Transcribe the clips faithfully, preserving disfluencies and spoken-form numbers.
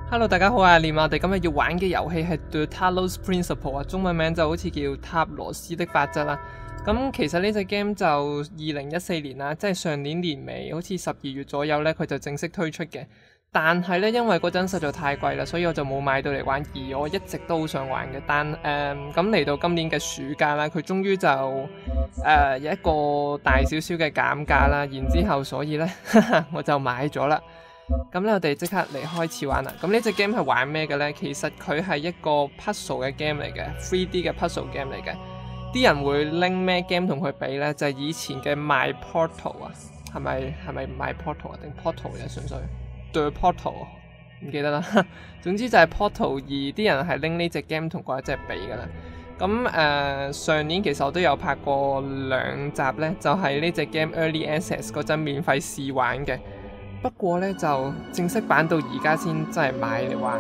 Hello， 大家好，我係阿廉啊！我哋今日要玩嘅遊戲係 The Talos Principle 啊，中文名就好似叫塔羅斯的法則啦。咁其實呢隻 game 就二零一四年啦，即係上年年尾，好似十二月左右呢，佢就正式推出嘅。但係呢，因為嗰陣實在太貴啦，所以我就冇買到嚟玩。而我一直都好想玩嘅，但誒咁嚟到今年嘅暑假啦，佢終於就誒、呃、有一個大少少嘅減價啦。然之後，所以呢，我就買咗啦。咁咧，我哋即刻嚟開始玩啦。咁呢隻 game 係玩咩嘅呢？其實佢係一個 puzzle 嘅 game 嚟嘅 ，three D 嘅 puzzle game 嚟嘅。啲人會拎咩 game 同佢比呢？就係、是、以前嘅 My Portal 啊，係咪係咪 My Portal 啊？定 Portal 嘅純粹 The Portal 唔記得啦。總之就係 Portal， 而啲人係拎呢隻 game 同嗰一隻比噶啦。咁誒、呃、上年其實我都有拍過兩集呢，就係呢隻 game Early Access 嗰陣免費試玩嘅。不過呢，就正式版到而家先真係買嚟玩。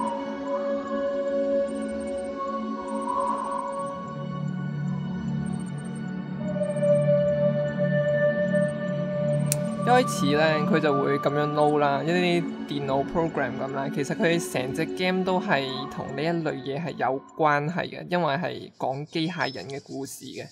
一開始呢，佢就會咁樣 load 啦，一啲電腦 program 咁啦。其實佢成隻 game 都係同呢一類嘢係有關係嘅，因為係講機械人嘅故事嘅。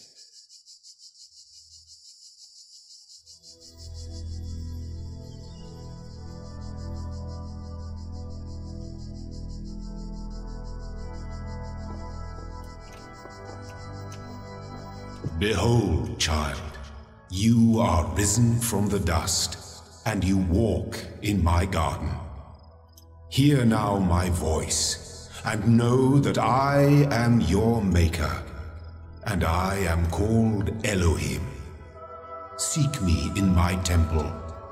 Behold, child, you are risen from the dust, and you walk in my garden. Hear now my voice, and know that I am your maker, and I am called Elohim. Seek me in my temple,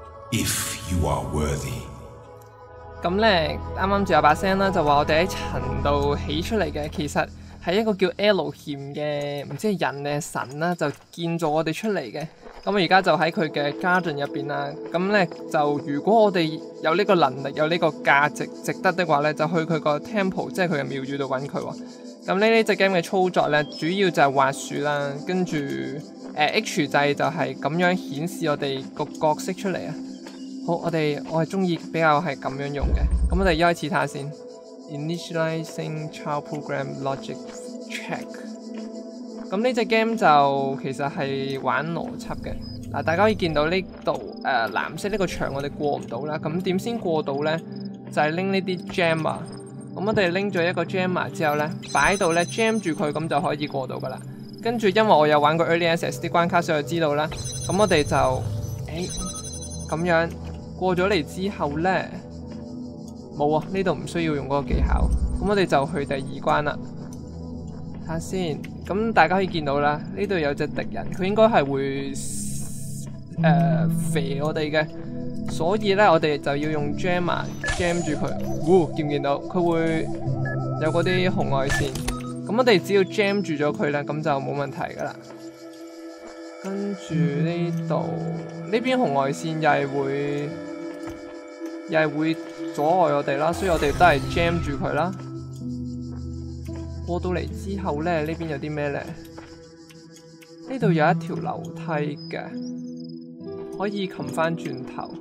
if you are worthy. 咁咧，啱啱就有把聲啦，就話我哋喺塵度起出嚟嘅，其實係一個叫 Elohim 嘅，唔知係人定係神啦，就建造我哋出嚟嘅。咁我而家就喺佢嘅 garden 入邊啦。咁咧就如果我哋有呢個能力，有呢個價值，值得的話咧，就去佢個 temple， 即係佢嘅廟宇度揾佢喎。咁呢呢隻 game 嘅操作咧，主要就係滑鼠啦，跟住誒 H 掣就係咁樣顯示我哋個角色出嚟啊。好，我哋我係中意比較係咁樣用嘅。咁我哋一開始睇下先。Initializing child program logic check。咁呢隻 game 就其實係玩邏輯嘅。嗱，大家可以見到呢度誒藍色呢個牆我哋過唔到啦。咁點先過到呢？就係拎呢啲 jammer。咁我哋拎咗一個 jammer 之後呢，擺到呢 jam 住佢，咁就可以過到噶啦。跟住因為我有玩過 Early Access 啲關卡，所以我知道啦。咁我哋就誒咁樣過咗嚟之後呢。冇啊！呢度唔需要用嗰個技巧，咁我哋就去第二關啦。睇下先，咁大家可以見到啦，呢度有隻敵人，佢應該係會誒肥我哋嘅，所以咧我哋就要用 jammer jam 住佢。喎，見唔見到？佢會有嗰啲紅外線，咁我哋只要 jam 住咗佢咧，咁就冇問題噶啦。跟住呢度呢邊紅外線又係會又係會阻礙我哋啦，所以我哋都係 jam 住佢啦。過到嚟之後咧，呢邊有啲咩咧？呢度有一條樓梯嘅，可以擒翻轉頭。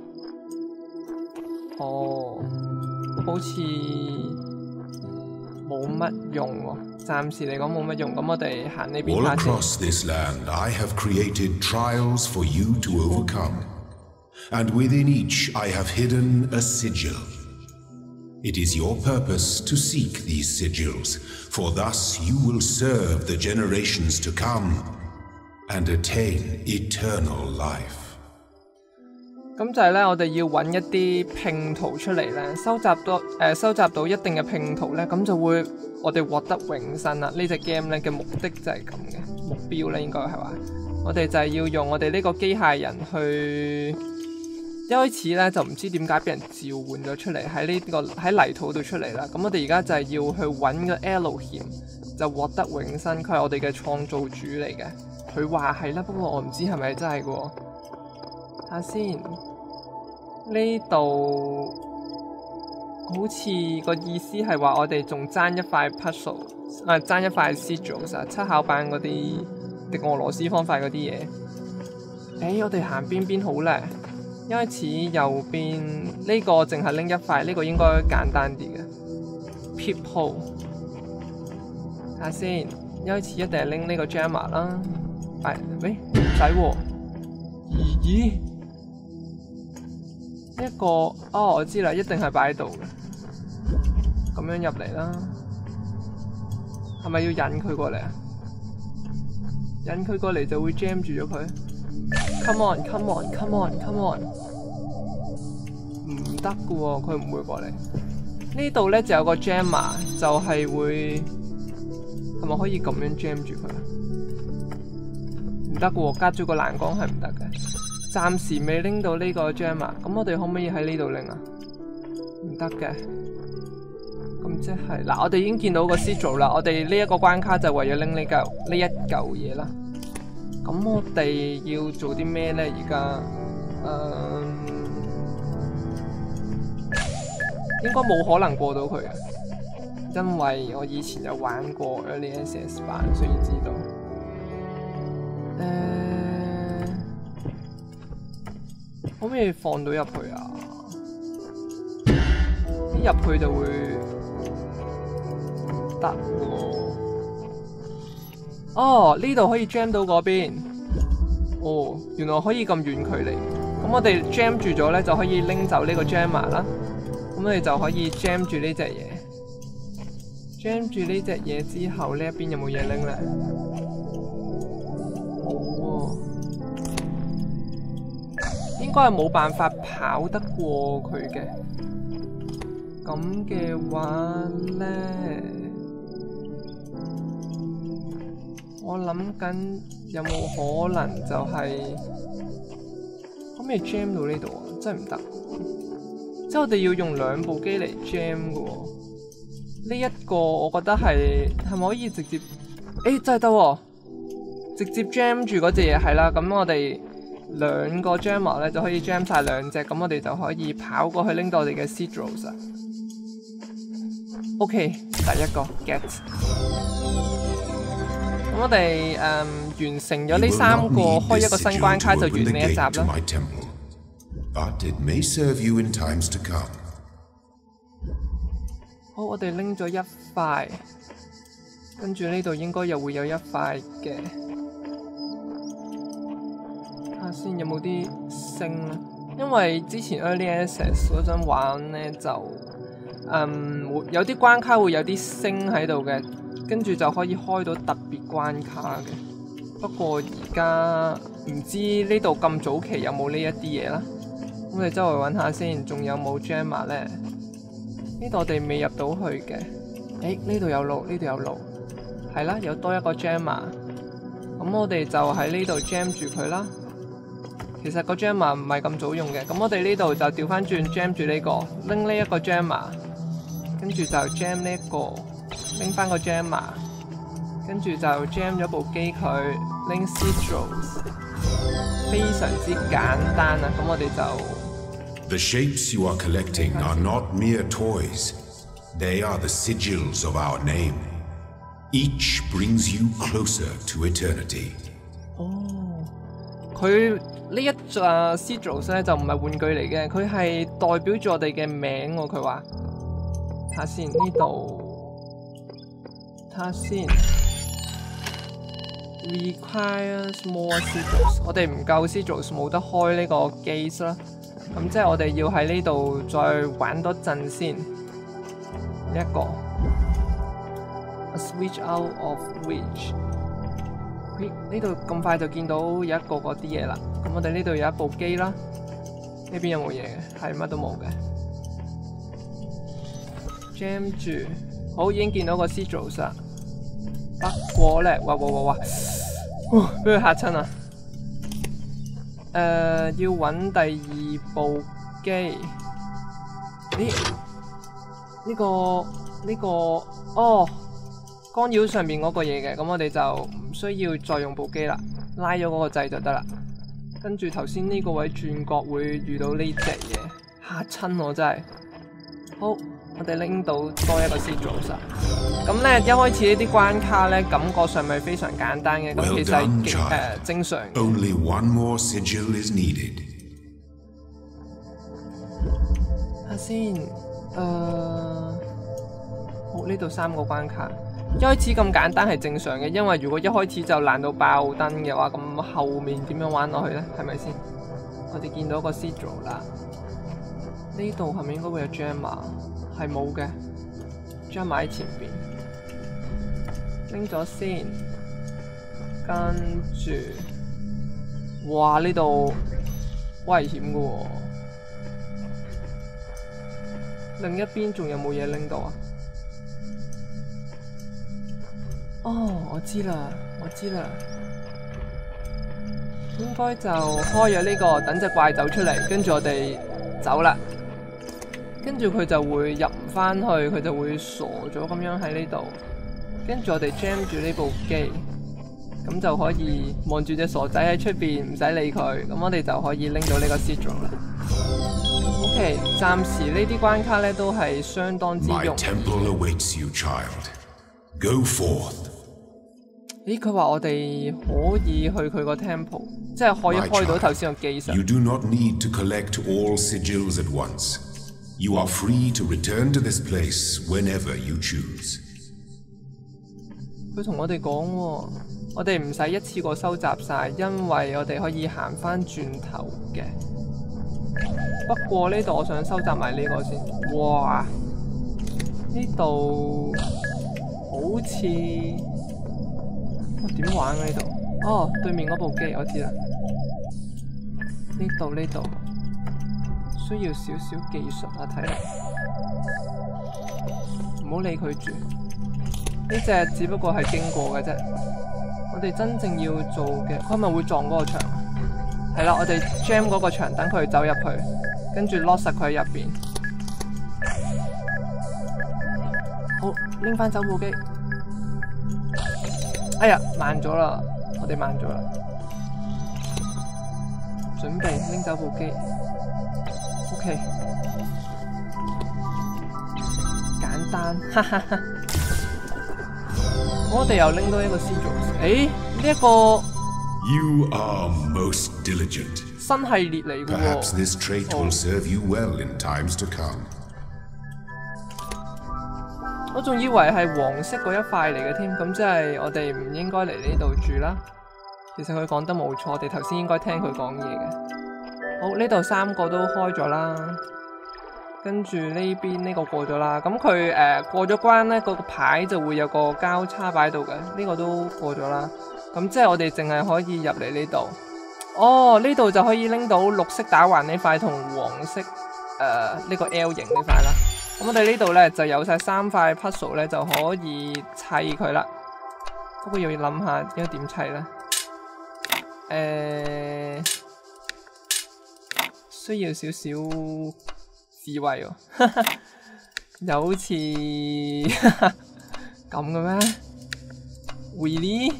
哦，好似冇乜用喎，暫時嚟講冇乜用。咁我哋行呢邊 All 下先。 across this land, I have created trials for you to overcome, and within each I have hidden a sigil. It is your purpose to seek these sigils, for thus you will serve the generations to come and attain eternal life. 咁就係咧，我哋要揾一啲拼圖出嚟咧，收集到誒、呃、收集到一定嘅拼圖咧，咁就會我哋獲得永生啦。呢隻 game 咧嘅目的就係咁嘅目標咧，應該係話我哋就係要用我哋呢個機械人去。一開始咧就唔知點解俾人召喚咗出嚟喺呢個喺泥土度出嚟啦。咁我哋而家就係要去揾個 Elohim， 就獲得永生。佢係我哋嘅創造主嚟嘅。佢話係啦，不過我唔知係咪真係嘅喎。睇下先，呢度好似個意思係話我哋仲爭一塊 puzzle， 啊爭一塊 sigil 啊，七巧板嗰啲敵俄羅斯方塊嗰啲嘢。誒，我哋行邊邊好咧？ 一開始右邊呢個淨係拎一塊，呢、這個應該簡單啲嘅。Peephole， 睇下先，一開始一定係拎呢個 Jammer 啦。係，喂，唔使喎。咦？呢、這、一個，哦，我知啦，一定係擺喺度嘅。咁樣入嚟啦，係咪要引佢過嚟啊？引佢過嚟就會 jam 住咗佢。Come on, come on, come on, come on！ 唔得㗎喎，佢唔會過嚟。呢度咧就有個 jammer， 就係會係咪可以咁樣 jam 住佢？唔得㗎喎，隔咗個欄杆係唔得嘅。暫時未拎到呢個 jammer， 咁我哋可唔可以喺呢度拎啊？唔得嘅。咁即係嗱，我哋已經見到個 sigil 啦。我哋呢一個關卡就為咗拎呢嚿呢一嚿嘢啦。咁我哋要做啲咩咧？而家，誒，應該冇可能過到佢嘅，因為我以前有玩過 Early Access 版，所以知道。誒、呃，可唔可以放到入去啊？一入去就會得喎。哦，呢度可以 jam 到嗰邊。哦，原來可以咁遠距離。咁我哋 jam 住咗咧，就可以拎走呢個 jammer 啦。咁我哋就可以 jam 住呢隻嘢。jam 住呢隻嘢之後，呢一邊有冇嘢拎咧？哦，應該係冇辦法跑得過佢嘅。咁嘅話咧，我諗緊有冇可能就係、是、可唔可以 jam 到呢度啊？真係唔得，即係我哋要用兩部機嚟 jam 嘅喎。呢、這、一個我覺得係係咪可以直接？誒、欸、真係得喎，直接 jam 住嗰隻嘢係啦。咁我哋兩個 jammer 咧就可以 jam 晒兩隻，咁我哋就可以跑過去拎到我哋嘅 sigils 啊。OK， 第一個 get。咁我哋誒、嗯、完成咗呢三個，開一個新關卡就完呢一集啦。好，我哋拎咗一塊，跟住呢度應該又會有一塊嘅。睇下先有冇啲星啦，因為之前 Early Access 嗰陣玩咧就嗯有啲關卡會有啲星喺度嘅。跟住就可以開到特別關卡嘅，不過而家唔知呢度咁早期有冇呢一啲嘢啦。咁我哋周圍揾下先，仲有冇 jammer 咧？呢度我哋未入到去嘅。誒，呢度有路，呢度有路，係啦，有多一個 jammer。咁我哋就喺呢度 jam 住佢啦。其實個 jammer 唔係咁早用嘅，咁我哋呢度就調翻轉 jam 住呢個，拎呢一個 jammer， 跟住就 jam 呢一個。拎翻個 jammer， 跟住就 jam 咗部機佢，拎 sigils， 非常之簡單啊！咁我哋就 The shapes you are collecting are not mere toys. They are the sigils of our name. Each brings you closer to eternity. 哦，佢呢一隻 sigils 咧就唔係玩具嚟嘅，佢係代表住我哋嘅名喎。佢話睇下先呢度。睇下先 ，requires more sigils。我哋唔夠 sigils， 冇得開呢個 gate 啦。咁即係我哋要喺呢度再玩多陣先。呢一個 ，a switch out of which。咦？呢度咁快就見到有一個嗰啲嘢啦。咁我哋呢度有一部機啦。呢邊有冇嘢嘅？係乜都冇嘅。jam 住。好，已經見到個 sigils 啦。不過咧，哇哇哇哇，俾佢嚇親啊！誒、呃，要揾第二部機。咦？呢、這個呢、這個哦，干擾上面嗰個嘢嘅，咁我哋就唔需要再用部機啦，拉咗嗰個掣就得啦。跟住頭先呢個位轉角會遇到呢隻嘢，嚇親我真係。好。我哋拎到多一個 sigils。咁咧，一開始呢啲關卡咧，感覺上咪非常簡單嘅。咁 Well 其實係誒、呃、正常嘅。 Only one more sigil is needed. 先，誒、呃，好呢度三個關卡，一開始咁簡單係正常嘅，因為如果一開始就爛到爆燈嘅話，咁後面點樣玩落去呢？係咪先？我哋見到個 Sigil 啦，呢度係咪應該會有 Gemma？ 係冇嘅 ，Gemma 喺前邊，拎咗先，跟住，哇呢度危險嘅喎。另一邊仲有冇嘢拎到啊？哦，我知啦，我知啦，應該就開咗呢個，等隻怪走出嚟，跟住我哋走啦。跟住佢就會入唔返去，佢就會傻咗咁樣喺呢度。跟住我哋 jam 住呢部機，咁就可以望住隻傻仔喺出邊，唔使理佢。咁我哋就可以拎到呢個 Sigil 啦。OK， 暫時呢啲關卡咧都係相當之容易。 My temple awaits you, child. Go forth. 咦，佢話我哋可以去佢個 temple， 即係可以開到頭先個機上。 You do not need to collect all sigils at once. You are free to return to this place whenever you choose. 佢同我哋講喎，我哋唔使一次過收集晒，因為我哋可以行翻轉頭嘅。不過呢度我想收集埋呢個先。哇！呢度好似我點玩啊？呢度哦，對面嗰部機我知啦。呢度呢度需要少少技術啊，睇嚟唔好理佢住。呢隻只不過係經過嘅啫。我哋真正要做嘅，佢係咪會撞嗰個牆？係啦，我哋 jam 嗰個牆，等佢走入去，跟住 lock 實佢喺入邊。好，拎翻走部機。哎呀，慢咗啦，我哋慢咗啦。準備拎走部機。OK， 簡單，哈哈哈。我哋又拎到一個 Sigil， 誒呢一個 You are most diligent. 新系列嚟嘅喎。 Perhaps this trait will serve you well in times to come. 我仲以為係黃色嗰一塊嚟嘅添，咁即係我哋唔應該嚟呢度住啦。其實佢講得冇錯，我哋頭先應該聽佢講嘢嘅。好，呢度三個都開咗啦，跟住呢邊呢個過咗啦。咁佢誒過咗關呢，嗰個牌就會有個交叉擺喺度嘅。呢個都過咗啦。咁即係我哋淨係可以入嚟呢度。哦，呢度就可以拎到綠色打橫呢塊同黃色誒呢、呃呢個 L 型呢塊啦。咁我哋呢度咧就有晒三塊 puzzle 咧，就可以砌佢啦。不過要諗下應該點砌咧？誒、呃，需要少少智慧喎、哦，又好似咁嘅咩 ？Really？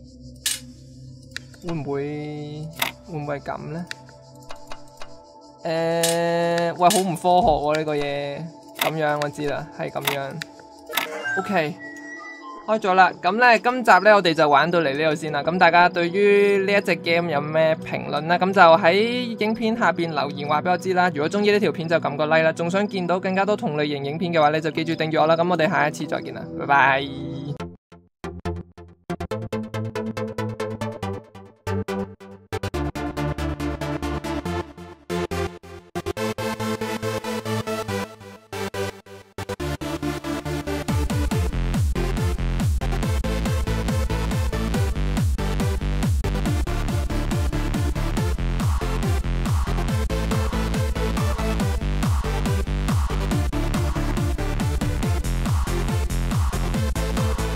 會唔會會唔會係咁咧？誒、呃，喂，好唔科學喎、啊、呢、呢個嘢。咁樣我知啦，係咁樣。OK， 開咗啦。咁咧，今集咧我哋就玩到嚟呢度先啦。咁大家對於呢一隻 game 有咩評論啦？咁就喺影片下邊留言話俾我知啦。如果中意呢條片就撳個 like 啦。仲想見到更加多同類型影片嘅話咧，就記住訂閱我啦。咁我哋下一次再見啦，拜拜。